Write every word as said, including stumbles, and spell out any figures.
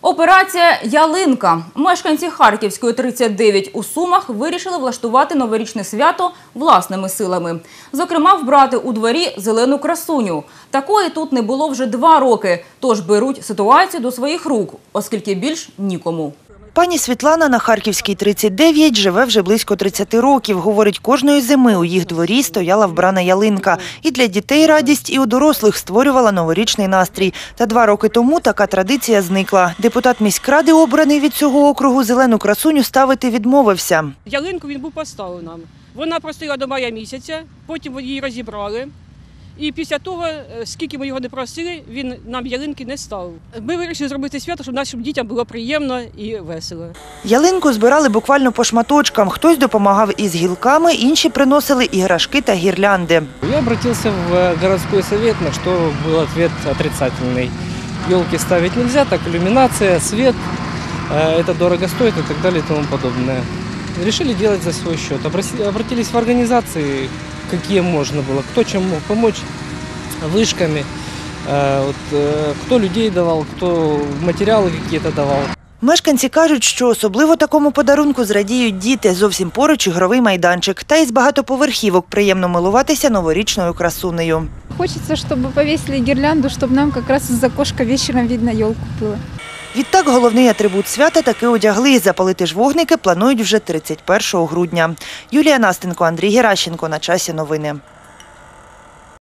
Операція «Ялинка». Мешканці Харківської, тридцять дев'ять у Сумах вирішили влаштувати новорічне свято власними силами. Зокрема, вбрати у дворі зелену красуню. Такої тут не було вже два роки, тож беруть ситуацію до своїх рук, оскільки більш нікому. Пані Світлана на Харківській, тридцять дев'ять живе вже близько тридцяти років. Говорить, кожної зими у їх дворі стояла вбрана ялинка. І для дітей радість, і у дорослих створювала новорічний настрій. Та два роки тому така традиція зникла. Депутат міськради, обраний від цього округу, зелену красуню ставити відмовився. Ялинку він був поставив нам. Вона простояла до мая місяця, потім її розібрали. І після того, скільки ми його не просили, він нам ялинки не ставив. Ми вирішили зробити свято, щоб нашим дітям було приємно і весело. Ялинку збирали буквально по шматочкам. Хтось допомагав із гілками, інші приносили іграшки та гірлянди. Я обратился в городской совет, на что был ответ отрицательный. Елки ставить нельзя, так иллюминация, свет, это дорого стоит и так далее и тому подобное. Решили делать за свой счет. Обратились в организации, какие можно было, кто чем мог помочь, вышками, кто людей давал, кто материалы какие-то давал. Мешканці кажуть, що особливо такому подарунку зрадіють діти. Зовсім поруч ігровий майданчик. Та із багатоповерхівок приємно милуватися новорічною красунею. Хочеться, щоб повісили гірлянду, щоб нам якраз з окошка вечором видно ялинку було. Відтак головний атрибут свята таки одягли. Запалити ж вогники планують вже тридцять першого грудня. Юлія Настенко, Андрій Геращенко. На часі новини.